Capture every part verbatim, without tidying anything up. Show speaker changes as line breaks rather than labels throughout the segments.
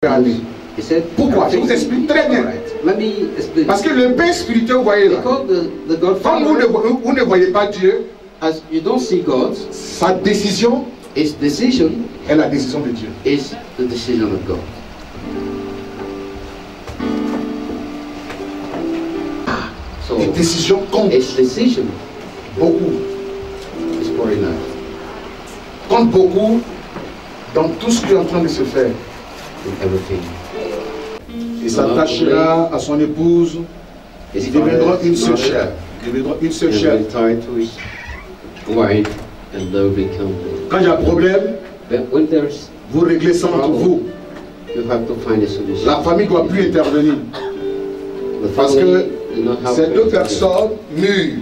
aller. Pourquoi? Je vous explique très bien. Parce que le père spirituel, vous voyez là, comme vous ne, vous ne voyez pas Dieu,
as you don't see God,
sa décision
his decision
est la décision de Dieu.
Is the decision of God. So,
les décisions comptent.
His decision
beaucoup.
Is very nice.
Compte beaucoup dans tout ce qui est en train de se faire.
In everything.
Il s'attachera à son épouse. Ils deviendront une seule chair. Ils deviendront une seule chair. Quand il y a un problème, vous réglez ça entre vous. La famille ne doit plus intervenir. Parce que ces deux personnes mûres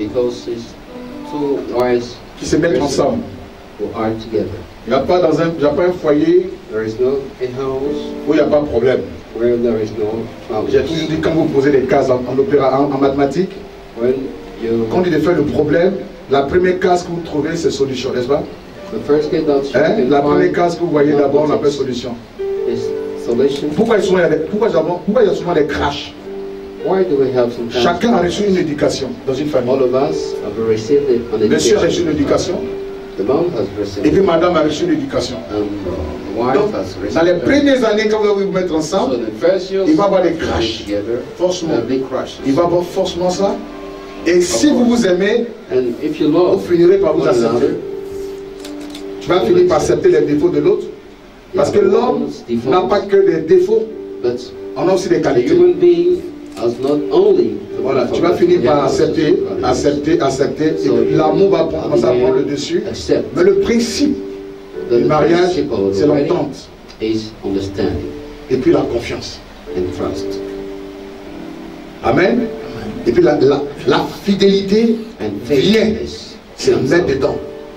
qui se mettent ensemble. Il n'y a pas dans un, il y a pas un foyer où il n'y a pas de problème. J'ai toujours dit, quand vous posez des cases en, en, opéra, en, en mathématiques, quand il fait le problème, la première case que vous trouvez, c'est solution, n'est-ce pas? Hein? La première case que vous voyez d'abord, on appelle solution. Pourquoi il y a, pourquoi il y a souvent des crashs? Chacun a reçu une éducation dans une famille. Monsieur a reçu une éducation. Et puis madame a reçu une éducation. Donc, dans les premières années, quand vous allez vous mettre ensemble, il va y avoir des crashs. Forcément. Il va y avoir forcément ça. Et si vous vous aimez, vous finirez par vous accepter. Tu vas finir par accepter les défauts de l'autre. Parce que l'homme n'a pas que des défauts, on a aussi des qualités. Voilà, tu vas finir par accepter, accepter, accepter, et l'amour va commencer à prendre le dessus. Mais le principe du mariage, c'est l'entente. Et puis la confiance. Amen. Et puis la, la, la fidélité vient, c'est mettre dedans.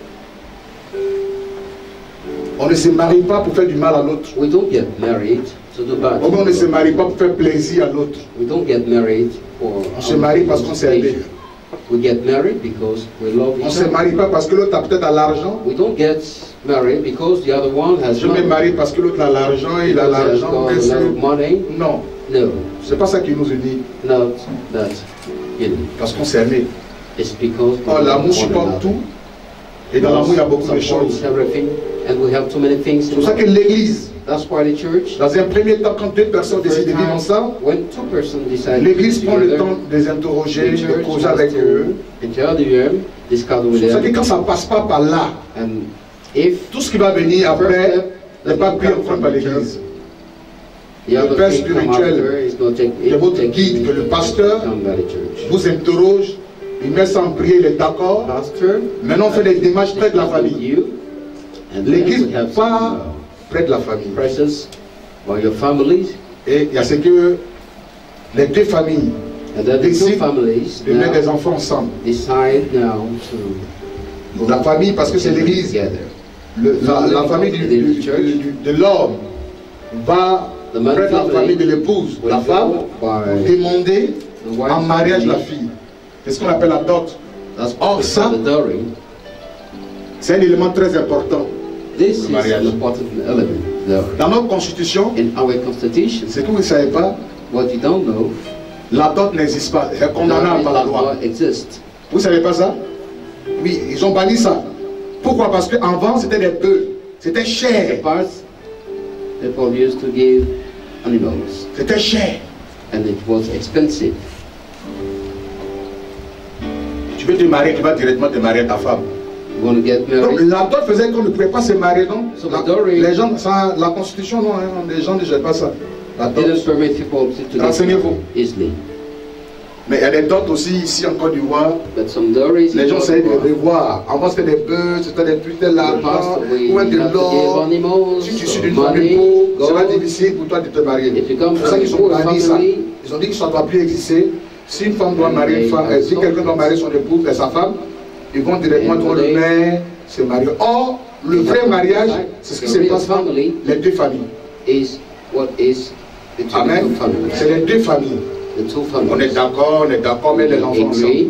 On ne se marie pas pour faire du mal à l'autre. On ne se marie pas pour faire plaisir à l'autre. On se marie parce qu'on s'est aimé.
We get married because we love each
other. On se marie pas parce que l'autre a peut-être l'argent.
We don't get married because the other one has.
Je me marie parce que l'autre a l'argent, il a l'argent. Non.
No.
C'est pas ça qui nous unit.
Not that.
Parce qu'on s'est aimé.
It's because.
Oh, l'amour supporte tout. Et dans l'amour il y a beaucoup de choses.
And we have too many things.
C'est pour ça que l'Église.
That's why the church.
Dans un premier temps, quand deux personnes décident de vivre ensemble, l'Église prend le temps de les interroger, de causer avec eux. C'est pour ça que quand ça ne passe pas par là, tout ce qui va venir après n'est pas pris en compte par l'Église. Le père spirituel, c'est votre guide, que le pasteur vous interroge, il met ça en prière, il est d'accord. Maintenant, on fait des démarches près de la famille. L'Église n'est pas près de la famille. Et il y a ce que les deux familles décident de mettre des enfants ensemble. La famille, parce que c'est l'Église, la, la famille du, du, du, de l'homme va près de la famille de l'épouse, la femme, demander en mariage la fille. C'est ce qu'on appelle la dot. Or ça, c'est un élément très important.
This is an important element.
Dans notre constitution, ce que vous ne savez pas,
what you don't know,
la dot n'existe pas, c'est condamnable par la loi. Vous ne savez pas ça? Oui, ils ont banni ça. Pourquoi? Parce qu'avant c'était des bœufs, c'était cher. C'était cher.
And it was expensive.
Tu veux te marier, tu vas directement te marier à ta femme. Donc la dot faisait qu'on ne pouvait pas se marier, donc so la, les gens, ça, la constitution, non, hein, les gens ne gèrent pas ça. Renseignez-vous. Mais il y a des dots aussi ici en Côte d'Ivoire. Les gens essayent de revoir. Avant c'était des bœufs, c'était des puits de l'argent, ou de l'or. Si tu suis d'une famille pauvre, c'est pas difficile pour toi de te marier. C'est pour ça qu'ils ont banni ça. Ils ont dit que ça ne doit plus exister. Si une femme doit marier une femme, si quelqu'un doit marier son épouse et sa femme, ils vont directement dans le maire se marier. Or, le vrai mariage, c'est ce qui se passe entre les deux familles. Amen. C'est les deux familles. On est d'accord, on est d'accord, mais les enfants ensemble.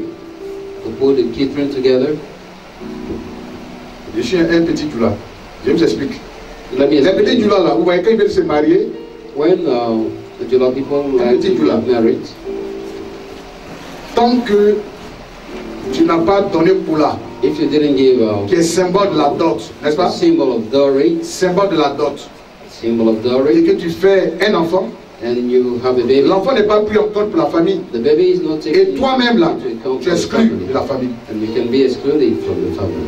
Je suis un petit doula. Je vous explique. Les petits doulas là, vous voyez quand ils veulent se marier,
When uh, the Jula people like to get married,
tant que tu n'as pas donné Pula,
if you didn't give uh,
qui est symbole de la dot, n'est-ce pas?
symbol of dowry,
Symbole de la dot.
symbol of
Et
dowry,
que tu fais un enfant,
and you have a baby,
l'enfant n'est pas pris en compte pour la famille.
the baby is not taken
Et toi-même là,
into account
tu
for
es
the
exclu
family,
de la famille.
and you can be excluded from the family.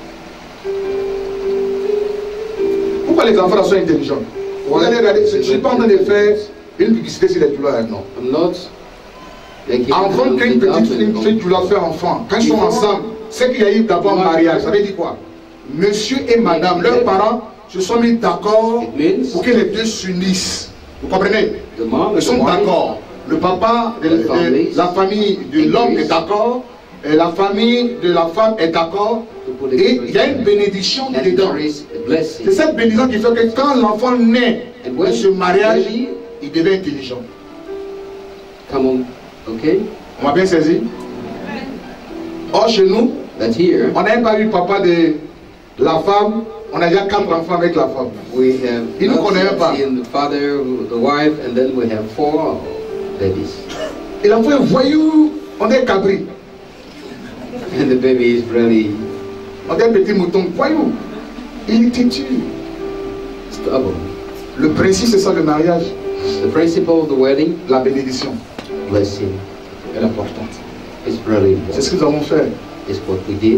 Pourquoi les enfants là sont intelligents? Vous allez regarder, je ne suis pas en train de faire une publicité sur les douleurs, non.
I'm not making
Avant qu'une petite fille
it
fait douleur faire enfant, quand ils sont ensemble, c'est qu'il y a eu d'abord mariage. Ça veut dire quoi? Monsieur et madame, leurs parents se sont mis d'accord pour que les deux s'unissent. Vous comprenez? Ils sont d'accord. Le papa de, de la famille de l'homme est d'accord, et la famille de la femme est d'accord, et il y a une bénédiction dedans. C'est cette bénédiction qui fait que quand l'enfant naît de ce mariage, il devient intelligent.
Come on, okay?
On m'a bien saisi? Or, chez nous,
That here,
on n'a pas eu papa de la femme, on a déjà quatre enfants avec la femme.
we have
Il ne connaît
not
pas.
seen the father, the wife, and then we have four babies.
Et l'enfant est voyou, on est cabri.
And the baby is really
On est un petit mouton, voyou. Il est têtu.
stubborn.
Le principe, c'est ça le mariage.
The principle of the wedding,
La bénédiction
blessing,
est importante.
is really
C'est ce
important.
que nous avons fait.
It's what we did.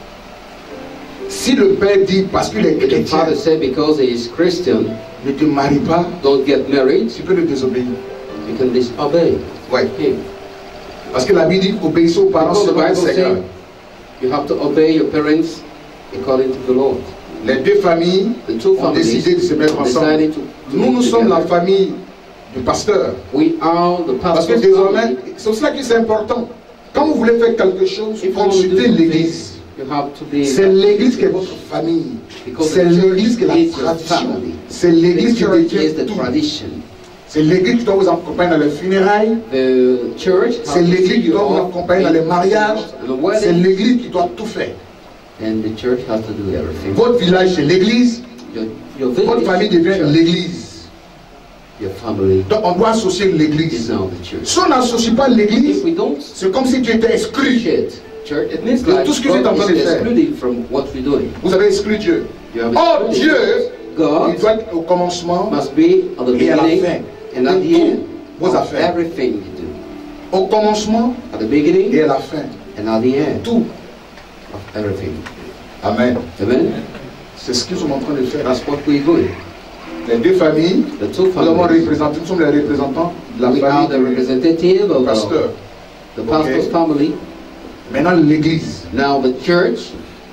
Si le père dit, parce qu'il est
If the
chrétien,
father said because he is Christian,
ne te marie pas,
don't get married,
tu peux le désobéir.
you can disobey
Ouais.
him.
Parce que la Bible dit, obéissez aux parents
Because the
selon le
Bible
Seigneur.
says you have to obey your parents according to the Lord.
Les deux familles
The two
ont
families
décidé de se mettre ensemble.
decided to, to
Nous, nous
live
sommes la
together.
famille du pasteur.
We are the
Parce que
pastor's
désormais,
family.
c'est pour cela que c'est important. Quand vous voulez faire quelque chose,
If you want to do
consultez
things,
l'église.
you have to be.
C'est l'église qui est votre famille.
Because
C'est
the church
l'église qui est la
is your
tradition.
family.
C'est l'église
The
qui
church is
détient
the
tout.
tradition.
C'est l'église qui doit vous accompagner dans les funérailles.
The church has
C'est
to see
l'église qui
you
doit vous
off
accompagner dans les
in
mariages.
and the
C'est
wedding,
l'église qui doit tout faire.
and the church has to do everything.
Votre village, c'est l'église.
Your, your
Votre
village,
famille devient
church.
l'église.
Your family
Donc on doit associer
is
l'église.
now the church.
Si on n'associe pas l'église,
If we don't
c'est comme si tu étais exclu.
appreciate church, it means
De
like
tout ce que vous êtes en
God
train de
is
faire.
excluded from what we're doing.
Vous avez exclu Dieu.
You have
Or
excluded
Dieu,
God
il doit être au commencement
must be at the
et à la
beginning
fin.
and at
De
the end
tous vos
of
affaires.
everything you do.
Au commencement
At the beginning
et à la fin.
and at the end
Tout.
of everything.
Amen.
Amen.
C'est ce que nous sommes en train de faire.
That's what we're doing.
Les deux familles,
The two
nous avons
families.
représenté, nous sommes les représentants de la
We are
famille
the
du
representative of
pasteur.
the, the pastor's
Okay.
family.
Maintenant, l'église
Now the church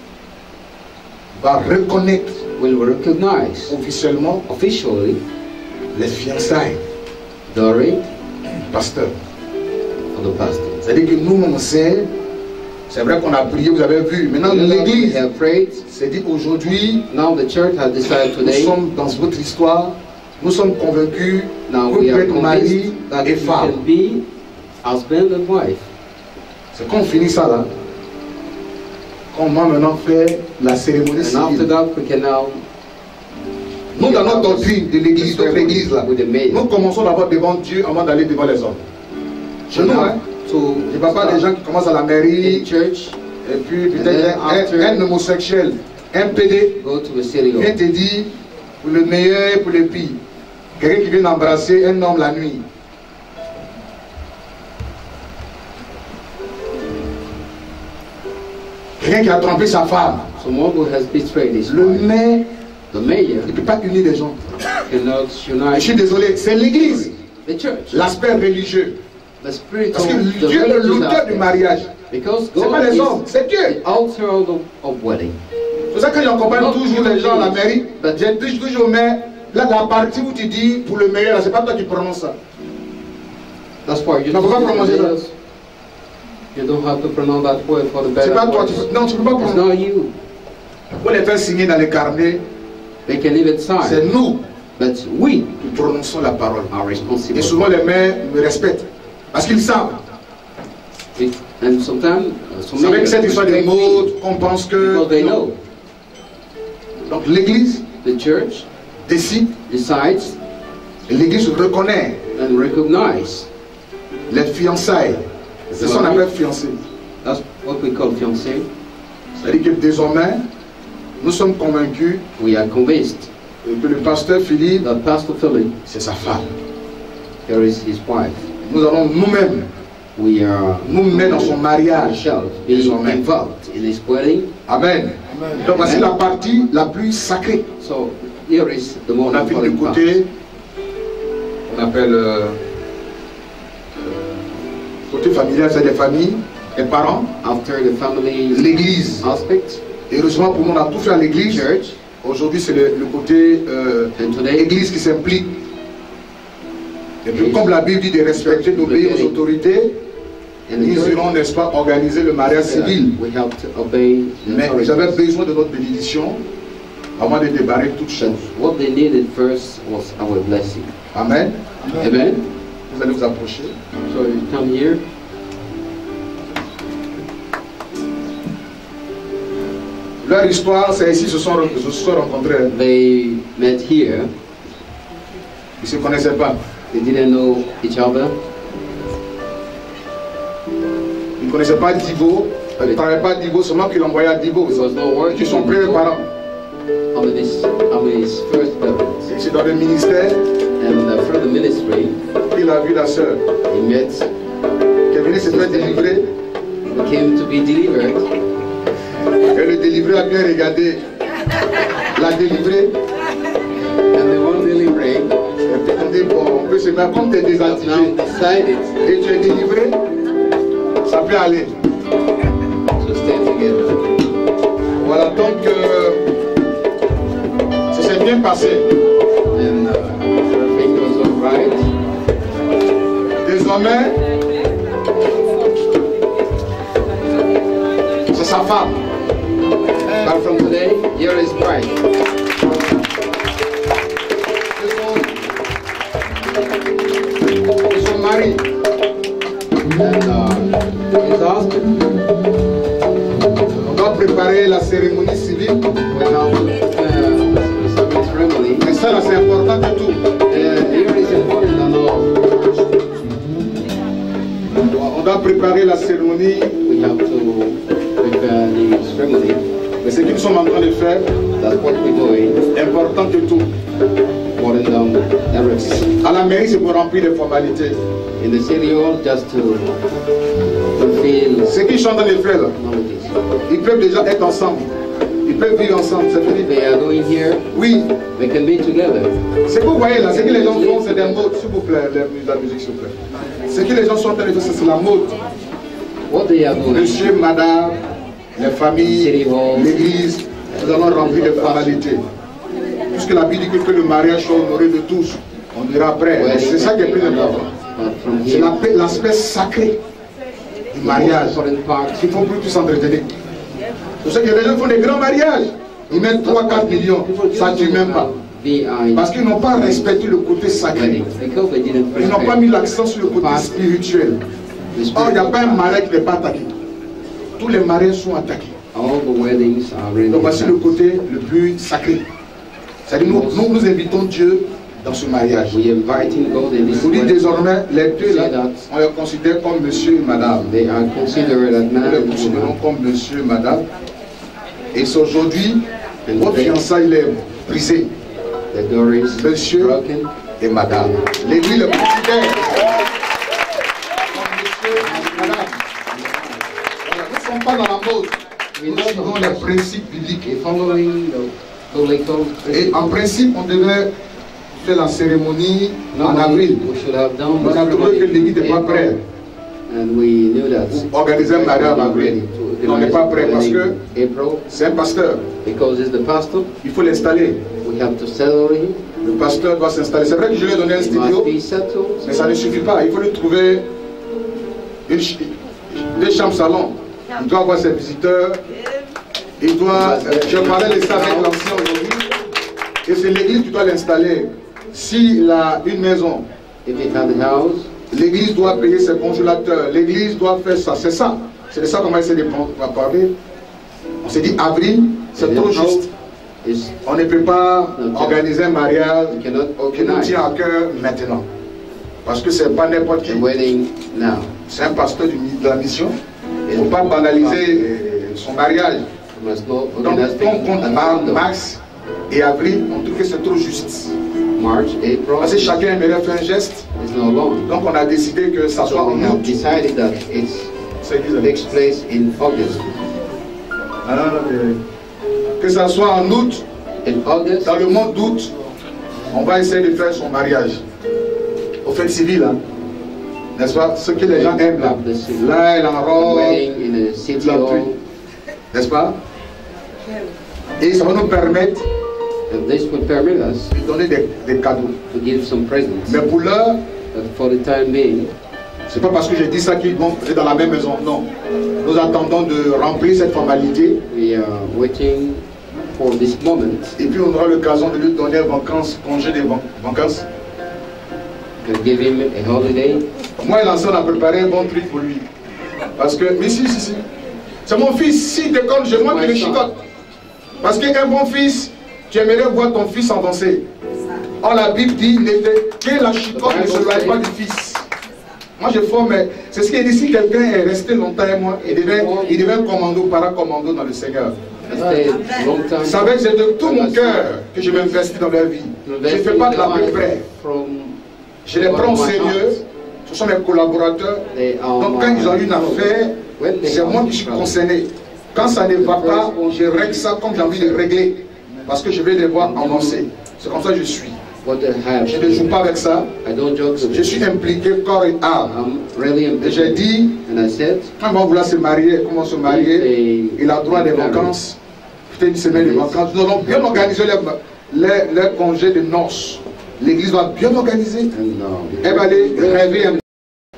va reconnaître
will recognize
officiellement
officially
les fiançailles
the ring
du pasteur.
of the pastor.
C'est-à-dire que nous, on sait, c'est vrai qu'on a prié, vous avez vu. Maintenant,
We
l'église
have prayed.
s'est dit aujourd'hui,
Now the church has decided
nous
today.
sommes dans votre histoire, nous sommes convaincus
Now
que vous
we are
pouvez être mari
convinced that
et
you
femme.
can be husband and wife.
C'est quand on finit ça là, qu'on va maintenant faire la cérémonie
And after
civile.
that, we can now.
Nous, dans notre doctrine de l'église, notre église là,
with the maid.
nous commençons d'abord devant Dieu avant d'aller devant les hommes. Chez nous, hein,
To
je ne parle pas des gens qui commencent à la mairie,
in church,
et puis
And
peut-être
then
un,
after-
un homosexuel, un P D,
go to the city
vient
hall.
te dire pour le meilleur et pour le pire. Quelqu'un qui vient d'embrasser un homme la nuit. Quelqu'un qui a trompé sa femme.
Someone who has betrayed his
Le
wife.
maire,
The mayor
il ne peut pas unir les gens.
cannot
Je
unite
suis désolé, c'est l'église,
the church.
l'aspect religieux.
The spirit
Parce
of
que
the
Dieu est
religious
l'auteur du
aspect.
mariage.
Because
Ce n'est pas
God
les
is
hommes, c'est Dieu.
the author of, the, of wedding.
C'est pour ça que quand j'accompagne
Non,
toujours les gens à la mairie,
but-
j'ai dit toujours, mais là, la partie où tu dis pour le meilleur, c'est pas toi qui prononces ça.
That's why you
Non, faut pas prononcer ça.
You don't have to pronounce that word for the
C'est
better
pas toi, tu
words.
peux- non, tu ne peux pas
It's
prononcer.
not you.
Pour les faire signer dans les carnets,
They can even
c'est
sign.
nous
But we
qui prononçons la parole.
are responsible.
Et souvent les maires me respectent. Parce qu'ils savent.
And sometimes, uh, some
C'est avec
mayors
cette histoire de
respect
mots
me
qu'on pense que.
because they
non.
know.
Donc l'église
The church
décide
decides
L'église reconnaît
and recognize
les fiançailles. C'est ce qu'on appelle fiancé.
That's what we call fiancé.
C'est-à-dire que désormais, nous sommes convaincus
We are convinced
que le pasteur Philippe,
that Pastor Philip,
c'est sa femme.
here is his wife.
Nous allons nous-mêmes
We are
nous mettre dans son mariage
ourselves being
désormais.
involved in his wedding.
Amen. Donc voici la partie la plus sacrée.
So here is the more
On a vu de
important part.
côté, on appelle euh, côté familial, c'est des familles, des parents,
After the family
l'église.
aspect,
Et heureusement pour nous, on a tout fait à l'église.
church,
Aujourd'hui, c'est le, le côté euh,
and today
église qui s'implique. Et puis, comme la Bible dit de respecter, d'obéir aux autorités,
and the
nous
church,
irons, n'est-ce pas, organiser le mariage civil.
we have to obey the
Mais
authorities.
j'avais besoin de notre bénédiction avant de débarrer toutes
But
choses.
what they needed first was our blessing.
Amen.
Amen.
Vous allez vous approcher.
So you come here.
Leur histoire, c'est ici, se sont, se sont rencontrés.
They met here.
Ils ne se connaissaient pas.
They didn't know each other.
Ils ne connaissaient pas Dibo. Ils ne parlaient pas Dibo, seulement qu'ils l'envoyaient à Dibo.
There was no word.
Qui sont premiers parents.
I'm his, I'm his first parents.
Et c'est dans le ministère
And uh, through the ministry,
qu'il a vu la sœur.
he met,
Qui est venue se faire délivrer.
he came to be delivered.
Et le délivré a bien regardé. La délivrée.
And the one delivering
On dit, bon, on peut se mettre comme tu es
has
désactivé.
now decided
Et tu es délivré. Ça peut aller.
to stay together.
Voilà, donc euh, ça s'est bien passé.
And uh, everything was all right.
Désormais, c'est sa femme.
But from today, here is Christ.
Et son mari.
And uh, his husband.
On doit préparer la cérémonie civile.
We have to prepare the ceremony.
Et ça, là, c'est important que tout.
And here is important than all.
On doit préparer la cérémonie.
We have to prepare the ceremony.
Mais ce que nous sommes en train de faire,
That's what we're doing.
important que tout.
More than everything.
À la mairie, c'est pour remplir les formalités.
In the city hall, just to fulfill
Ce qu'ils sont en train de faire, là,
knowledge.
ils peuvent déjà être ensemble. Ils peuvent vivre ensemble. C'est fini.
They are doing here.
Oui.
They can be together.
Ce que vous voyez là, ce que les gens font, c'est des modes, s'il vous plaît, la, la musique, s'il vous plaît. Ce que les gens sont en train de faire, c'est la mode.
What they are doing.
Monsieur, madame, les familles, l'église, nous allons remplir les formalités. Puisque la Bible dit que le mariage soit honoré de tous, on ira après. C'est ça qui est plus important. C'est l'aspect sacré du mariage. Il ne faut plus tout s'entretenir. Pour ça que les gens font des grands mariages. Ils mettent trois quatre millions. Ça ne tue même pas. Parce qu'ils n'ont pas respecté le côté sacré. Ils n'ont pas mis l'accent sur le côté spirituel. Or, il n'y a pas un mariage qui n'est pas attaqué. Tous les mariages sont attaqués. Donc voici le côté le plus sacré. C'est-à-dire nous, nous, nous invitons Dieu dans ce mariage. Vous dites désormais, les deux là, on les considère comme monsieur et madame. Nous les considérons comme monsieur et madame. Et c'est aujourd'hui, votre fiançailles est brisé. Monsieur et madame. L'église le considère comme monsieur et madame. Voilà, nous ne sommes pas dans la mode. Nous suivons les principes bibliques. Et en principe, on devait faire la cérémonie en avril. On a trouvé que l'église n'est pas prête pour organiser un mariage en avril. On n'est pas prêt parce que c'est un pasteur. Il faut l'installer. Le pasteur doit s'installer. C'est vrai que je lui ai donné un studio, mais ça ne suffit pas. Il faut lui trouver une, des chambres salon. Il doit avoir ses visiteurs. Il doit, je parlais de ça avec l'ancien aujourd'hui, et c'est l'église qui doit l'installer. S'il a une maison, l'église doit payer ses consolateurs, l'église doit faire ça, c'est ça. C'est de ça qu'on va essayer de parler. On s'est dit avril, c'est trop juste. On ne peut pas organiser un mariage qui nous tient à cœur maintenant. Parce que c'est pas n'importe qui. C'est un pasteur de la mission. Il ne faut pas banaliser son mariage. Donc, on compte mars et avril, on trouve que c'est trop juste. Parce que chacun aimerait faire un geste. Donc, on a décidé que ça soit en août. Que ça soit en août. Dans le mois d'août, on va essayer de faire son mariage. Au fait civil, hein. N'est-ce pas? Ce que les gens aiment là. Là, elle enrobe, n'est-ce pas? Et ça va nous permettre de donner des, des cadeaux. Mais pour l'heure, c'est pas parce que j'ai dit ça qu'ils vont être dans la même maison. Non. Nous attendons de remplir cette formalité.
We are waiting for this moment.
Et puis on aura l'occasion de lui donner vacances, congé de vacances.
Give him a holiday.
Moi et l'ancien, on a préparé un bon truc pour lui. Parce que, mais si, si, si. C'est mon fils, si déconne, je monte les chicotes. Parce qu'un bon fils, tu aimerais voir ton fils en danser. Or la Bible dit que la chicote ne se loie pas du fils. Moi je forme, c'est ce qu'il dit, si quelqu'un est resté longtemps et moi, il devient, il devient commando, paracommando dans le Seigneur. Vous savez, c'est de tout mon cœur que je m'investis dans leur vie. Je ne fais pas de la peu près. Je les prends au sérieux, ce sont mes collaborateurs. Donc quand ils ont une affaire, c'est moi qui suis concerné. Quand ça ne va pas, je règle ça comme j'ai envie de régler. Parce que je vais les voir avancer. C'est comme ça que je suis. Je ne joue pas avec ça. Je suis impliqué corps et âme. Et j'ai dit, quand on va vouloir se marier, comment se marier, il a droit à des vacances, peut-être une semaine de vacances. Nous allons bien organiser les, les, les congés de noces. L'église va bien organiser. Elle va aller rêver un peu.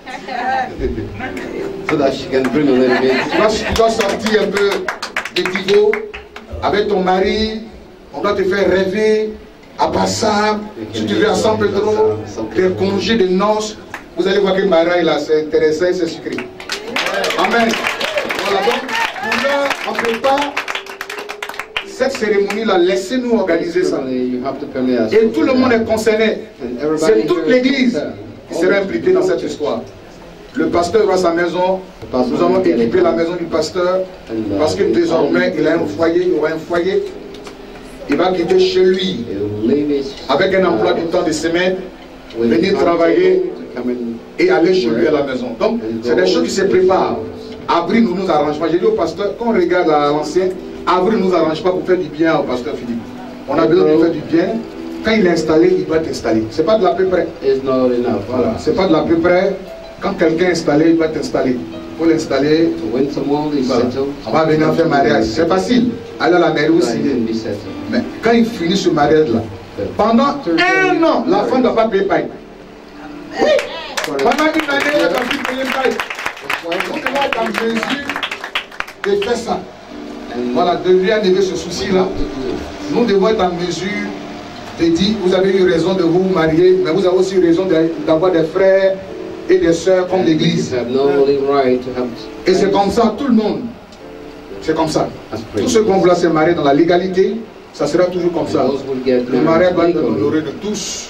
So that she can bring a little bit.
Tu dois sortir un peu des niveaux avec ton mari. On doit te faire rêver. À part ça, si tu veux à San Pedro, des congés de noces, vous allez voir que Maria il a s'est intéressé, c'est sucré. Amen. Voilà, donc, pour là, on ne peut pas cette cérémonie-là, laissez-nous organiser ça. Et tout le monde est concerné. C'est toute l'église qui sera impliquée dans cette histoire. Le pasteur aura sa maison. Nous avons équipé la maison du pasteur parce que désormais il a un foyer, il aura un foyer. Il va quitter chez lui avec un emploi du temps de semaine, venir travailler et aller chez lui à la maison. Donc, c'est des choses qui se préparent. Avril ne nous arrange pas. J'ai dit au pasteur, quand on regarde à l'ancien, Avril ne nous arrange pas pour faire du bien au pasteur Philippe. On a besoin de faire du bien. Quand il est installé, il doit être installé. Ce n'est pas de la peu près. Voilà. Ce n'est pas de la peu près. Quand quelqu'un est installé, il doit être installé. Il faut l'installer. Voilà. On va venir faire mariage. C'est facile. Aller à la mairie aussi. Mais quand il finit ce mariage-là, pendant un an, la femme ne doit pas payer paille. Oui. Pendant une année, elle ne doit pas payer paille. Donc on va être en mesure de faire ça. Voilà, de lui enlever ce souci-là. Nous devons être en mesure de dire, vous avez eu raison de vous marier, mais vous avez aussi eu raison d'avoir des frères et des sœurs comme l'église. Et c'est comme ça, tout le monde. C'est comme ça. Tous ceux qui vont vouloir se marier dans la légalité, ça sera toujours comme ça. Le mariage doit être honoré de tous.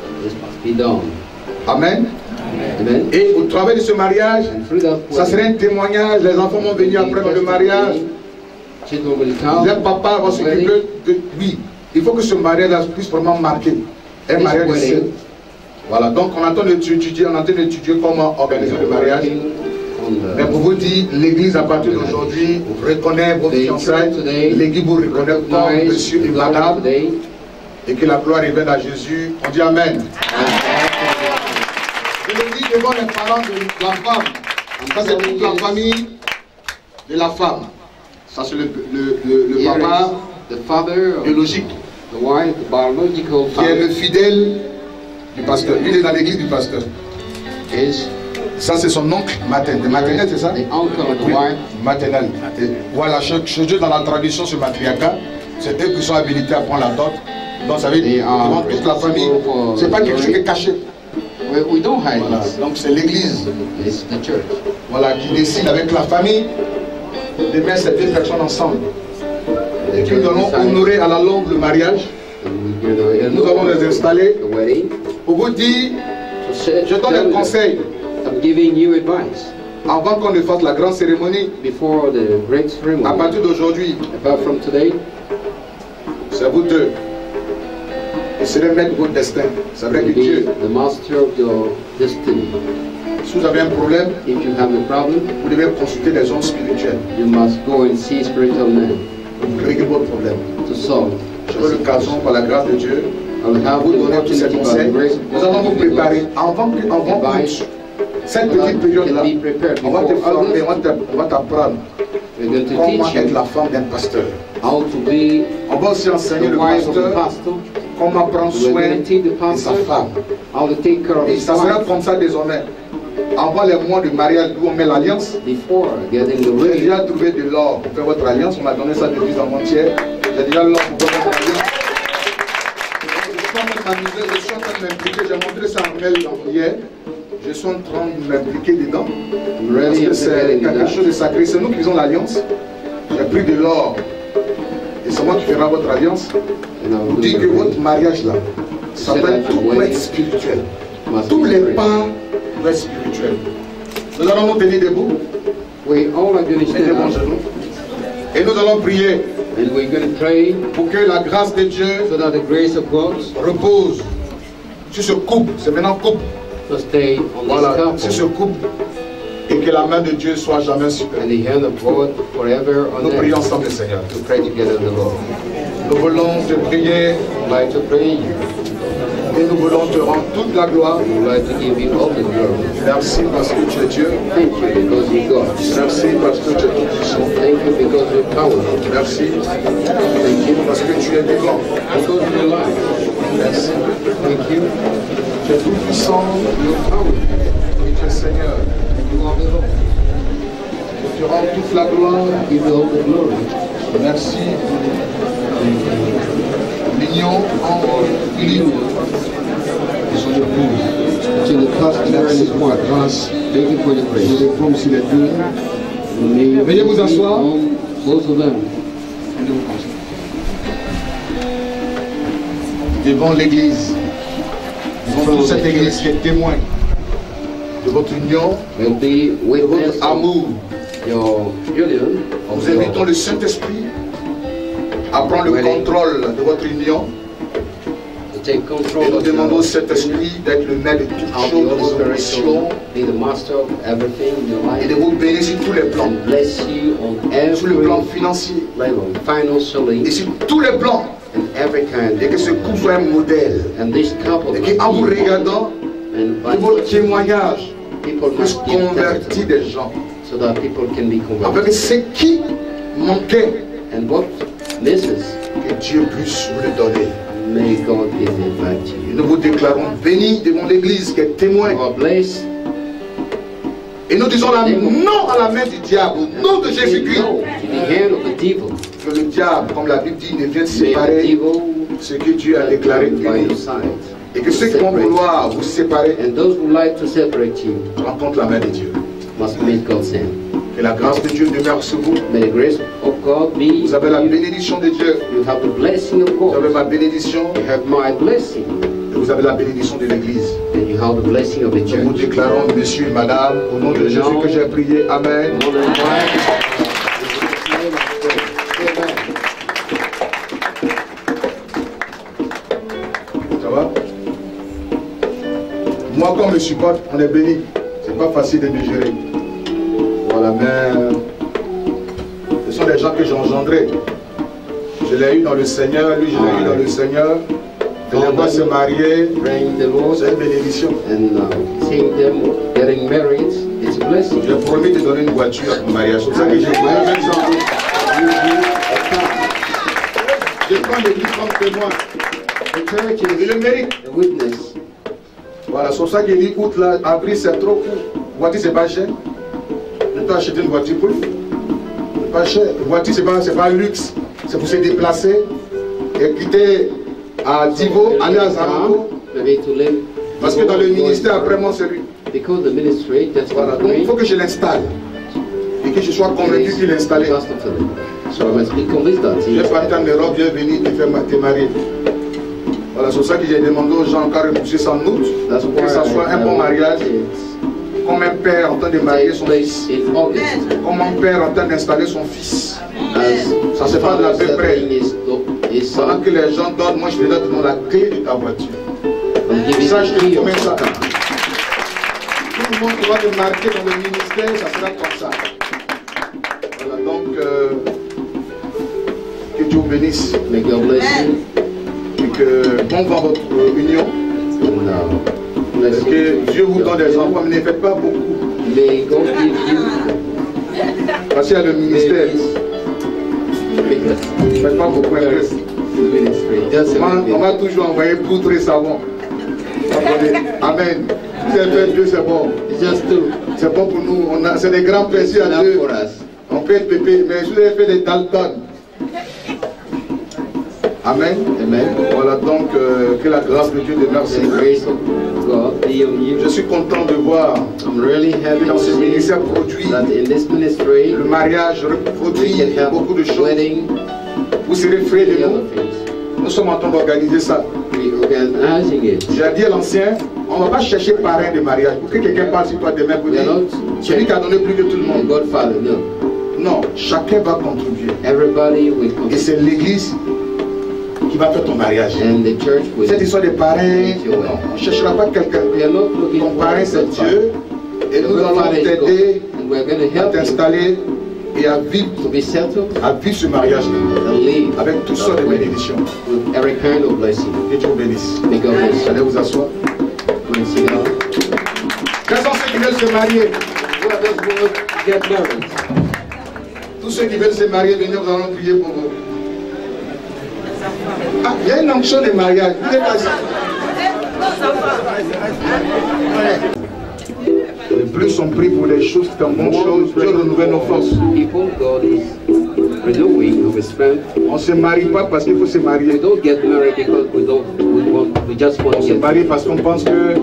Amen. Amen. Et au travers de ce mariage, ça serait un témoignage. Les enfants vont venir après le mariage. Les papas vont s'occuper de lui. Il faut que ce mariage puisse vraiment marquer un mariage de ciel. Voilà, donc on est en train d'étudier, on est en train d'étudier comment organiser le mariage. Mais pour vous dire, l'église à partir d'aujourd'hui reconnaît vos fiançailles, l'église vous reconnaît comme monsieur et madame, et que la gloire revienne à Jésus. On dit Amen. Je le dis devant les parents de la femme. Ça c'est toute la famille de la femme. Ça c'est le, le, le, le papa biologique, qui est le fidèle du pasteur. Il est dans l'église du pasteur. Ça c'est son oncle maternel. Maternel c'est ça? Oui, maternel. Et voilà, chez Dieu dans la tradition ce matriarcat, c'est eux qui sont habilités à prendre la dot. Donc ça veut dire que toute la famille, c'est pas quelque chose qui est caché. Voilà. Donc c'est l'église, voilà, qui décide avec la famille de mettre ces deux personnes ensemble. Et puis nous allons honorer à la longue le mariage. Nous allons les installer. Pour vous dire, je donne un conseil.
I'm giving you advice.
Avant qu'on ne fasse la grande cérémonie,
Before the great ceremony,
à partir d'aujourd'hui,
apart from today,
c'est vous deux. Et c'est le maître de votre destin. C'est vrai que
be
Dieu,
the master of your destiny.
si vous avez un problème,
If you have a problem,
vous devez consulter les hommes spirituels
you must go and see spiritual men
pour régler votre problème.
to solve.
J'aurai l'occasion, par la grâce de Dieu,
I will have
vous
the
donner tous ces
opportunity by
conseils.
the grace
Nous allons vous
of
préparer avant que, avant que
Advice.
cette
God
petite période-là,
can be prepared
on va te
before
former,
others.
on va te- on va t'apprendre
We're going to
comment
teach
être
you
la femme d'un pasteur.
how to be
On va aussi enseigner
the
le
wife of a
pasteur
pastor.
comment prendre
We're
soin
going to teach the
de sa
pastor
femme.
how to take care of
Et
his
ça sera
wife
comme ça désormais. Avant les mois de mariage où on met l'alliance,
before getting the
j'ai
ring.
déjà trouvé de l'or pour faire votre alliance. On m'a donné ça depuis avant-hier. J'ai déjà l'or pour faire votre alliance. Je suis en train de m'amuser, je suis en train de m'impliquer. J'ai montré ça en mail hier. Je suis en train de m'impliquer dedans.
I'm
Parce
ready
que
and
c'est
preparing
quelque
that.
chose de sacré. C'est nous qui faisons l'alliance. J'ai pris de l'or. Et c'est moi qui ferai votre alliance.
And I will
Pour
do
dire
the
que
ring.
votre mariage là, ça doit être, tout doit être spirituel.
Must
Tous
be
les
spiritual.
pas doivent être spirituels. Nous allons nous tenir debout.
We all are going to
Mettez
stand
vos
up
genoux. Et nous allons prier
and we're going to pray
pour que la grâce de Dieu
so that the grace of God
repose sur ce couple. C'est maintenant couple.
will stay on
Voilà,
this
sur ce
couple
couple. Et que la main de Dieu soit jamais sur eux.
and the hand of God forever on
Nous prions
them.
ensemble, Seigneur.
To pray together the Lord.
Nous voulons te prier
We'd like to pray you.
et nous voulons te rendre toute la gloire.
We'd like to give you all the glory.
Merci parce que tu es Dieu.
Thank you because you're God.
Merci parce que tu es tout puissant.
Thank you because you're powerful.
Merci
Thank you
parce que tu es vivant.
because you're alive.
Merci.
Thank you.
Tu es tout puissant
You're powerful.
et tu es Seigneur.
You are the Lord.
Tu rends toute la gloire.
Give you all the glory.
Merci. L'union entre Philippe et son épouse.
To the pastor and his wife.
Grâce.
Thank you for the
Je
grace.
les prends aussi les deux.
May
Veuillez vous
be
asseoir.
on both of them.
Devant l'église. Devant toute cette église qui est témoin de votre union,
Will be
de
witness
votre
of
amour.
your union.
Nous invitons le Saint-Esprit à prendre le contrôle de votre union.
To take control
Et nous
of
demandons au
your
Saint-Esprit d'être le maître de toutes
how the
choses, de
Holy
vos
Spirit
émotions,
will be the master of everything in your
et de
life
vous bénir sur tous les plans.
and bless you on
Sur le
every
plan financier
level, financially
et sur tous les plans.
and every kind.
Et que ce couple soit un modèle.
And this couple
Et qu'en vous
must be
regardant,
and
que votre témoignage
people
puisse
must give
convertir
testimony
des gens.
so that people can be
Avec
converted.
ce qui manquait,
And what misses,
que Dieu puisse vous le donner.
may God give it back to
Et
you.
nous vous déclarons bénis devant l'Église qui est témoin.
You are blessed.
Et nous disons la non à la main du diable, au nom de
Say
Jésus-Christ.
no to the hand of the devil.
Que le diable, comme la Bible dit, ne vienne
May the
séparer
devil
ce que Dieu a déclaré
by your
uni.
side.
Et que ceux qui vont vouloir vous séparer
And those who like to separate you
rencontrent la main de Dieu.
must meet God's hand.
Que la grâce de Dieu demeure sur vous.
May the grace of God be
Vous avez la
with you.
bénédiction de Dieu.
You have the blessing of
Vous avez
God.
ma bénédiction.
You have my blessing.
Et vous avez la bénédiction de l'Église.
And you have the blessing of the
Nous vous
church.
déclarons, monsieur et madame, au nom de Jésus que j'ai prié. Amen.
More than one. In Jesus' name I pray. Amen.
Ça va? Moi, comme je supporte, on est béni. C'est pas facile de me gérer. Voilà, mais ce sont des gens que j'ai engendrés. Je l'ai eu dans le Seigneur, lui je l'ai eu dans le Seigneur. De les voir se marier,
Praying the Lord
c'est une bénédiction.
and uh, seeing them getting married, it's a blessing.
J'ai promis de donner une voiture à mon mariage. C'est pour ça que j'ai pris un exemple. Je prends l'église comme témoin.
The church
Et je le
is
mérite.
a witness.
Voilà, c'est pour ça qu'il dit août là, avril c'est trop court. Voiture c'est pas cher. Je peux acheter une voiture pour lui. C'est pas cher. Une voiture c'est pas, c'est pas un luxe. C'est pour se déplacer et quitter à Divo, aller à Zamako.
Maybe to live.
Parce que dans le ministère après moi c'est lui.
Because the ministry, that's
Voilà,
what
donc il
we
faut que je l'installe. Et que je sois convaincu qu'il est installé.
Just to live. So I must be convinced that.
Je vais partir en Europe, je vais venir te faire te marier. Voilà, c'est pour ça que j'ai demandé aux gens quand repousser ça en août, que ça soit un bon mariage. Comme un père en train de marier son fils. Comme un père en train d'installer son fils. Ça se passe de la peu près. Pendant que les gens dorment, moi je vais leur donner la clé de ta voiture. Ça, je te promets ça. Tout le monde qui va te marquer dans le ministère, ça sera comme ça. Voilà, donc, euh, que Dieu vous bénisse.
May God bless you.
Et que bon va votre union. Et que Dieu vous donne des enfants, mais ne faites pas beaucoup.
May God give you.
Parce qu'il y a le ministère. Ne faites pas beaucoup. On va toujours envoyer poudre et savon. Amen. Si elle fait Dieu, c'est bon. C'est bon pour nous. C'est des grands plaisirs à Dieu. On peut être pépé, mais je vous ai fait des Dalton. Amen. Amen. Voilà donc euh, que la grâce de Dieu demeure sur vous. Je suis content de voir que dans ce ministère produit le mariage produit beaucoup de choses. Vous serez frais de nous. Nous sommes en train d'organiser ça. J'ai dit à l'ancien, on ne va pas chercher parrain de mariage. Pour que quelqu'un parle sur toi demain, pour dire celui qui a donné plus que tout le monde. Non, chacun va contribuer. Et c'est l'église qui va faire ton mariage. Cette histoire de parrain, non, on ne cherchera pas quelqu'un. Ton parrain c'est Dieu. Et nous allons t'aider à t'installer et à vivre, à vivre ce mariage avec toutes sortes de bénédictions. Que Dieu vous bénisse. Allez vous asseoir. Quels sont ceux qui veulent se marier? Tous ceux qui veulent se marier, venez, nous allons prier pour vous. Ah, il y a une onction de mariage. Les plus sont pris pour les choses qui sont bonnes choses. Dieu renouvelle nos forces. On ne se marie pas parce qu'il faut se marier. On se marie parce qu'on pense que.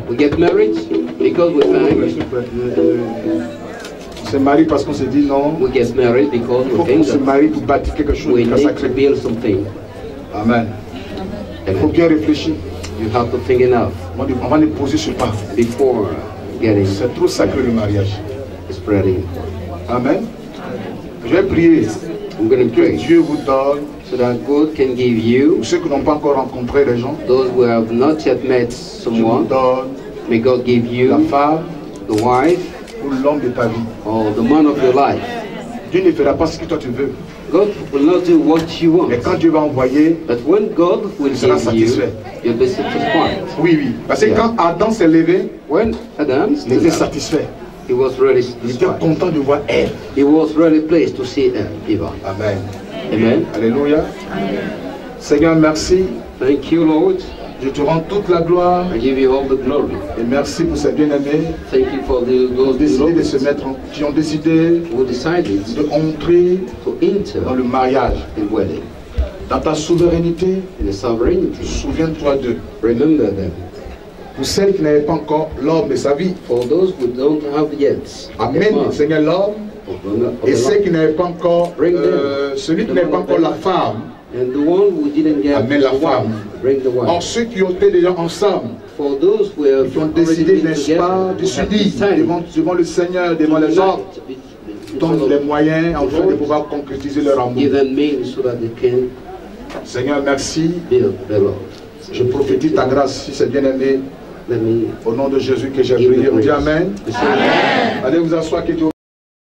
On se marie parce qu'on se dit non. Il faut qu'on se marie pour bâtir quelque chose de sacré. Amen. Il faut bien réfléchir.
You have to think enough.
On va les poser sur pas.
Before getting.
C'est trop sacré le mariage.
Spreading.
Amen. Je vais prier.
I'm going to
Que
pray.
Dieu vous donne.
So that God can give you.
Pour ceux qui n'ont pas encore rencontré les gens.
Those who have not yet met someone.
Donne
may God give you.
La femme.
The wife.
Ou l'homme de ta vie.
Or the man of your life.
Dieu ne fera pas ce que toi tu veux.
God will not do what you want.
Mais quand Dieu va envoyer,
but when God will
il sera
give
satisfait.
You, you'll be satisfied.
Oui, oui. Parce que yeah. Quand Adam s'est levé,
when Adam
il était satisfait.
He was really
il était content de voir Ève.
He was really pleased to see Eve.
Amen.
Amen.
Alléluia. Seigneur, merci.
Thank you, Lord.
Je te rends toute la gloire.
I give you all the glory.
Et merci pour ces bien-aimés.
Thank you for the, those
décidé de se mettre en, qui ont décidé de entrer dans le mariage. Dans ta souveraineté, souviens-toi d'eux.
Remember them.
Pour celles qui n'avaient pas encore l'homme de sa vie.
For those who don't have yet.
Amen. Seigneur, l'homme. Et ceux qui n'avaient pas encore, euh, celui qui n'avait pas encore la femme.
And the one who didn't get
Amen, la femme.
Bring the wife.
Or ceux qui ont été déjà ensemble,
for those who have
qui ont décidé, n'est-ce pas, de s'unir devant, devant le Seigneur, devant les hommes, donnent les moyens afin de pouvoir concrétiser leur amour.
So that they can
Seigneur, merci.
Build the Lord.
Je prophétise ta grâce si c'est bien aimé. Au nom de Jésus que j'ai prié. On dit Amen. Amen. Allez vous asseoir.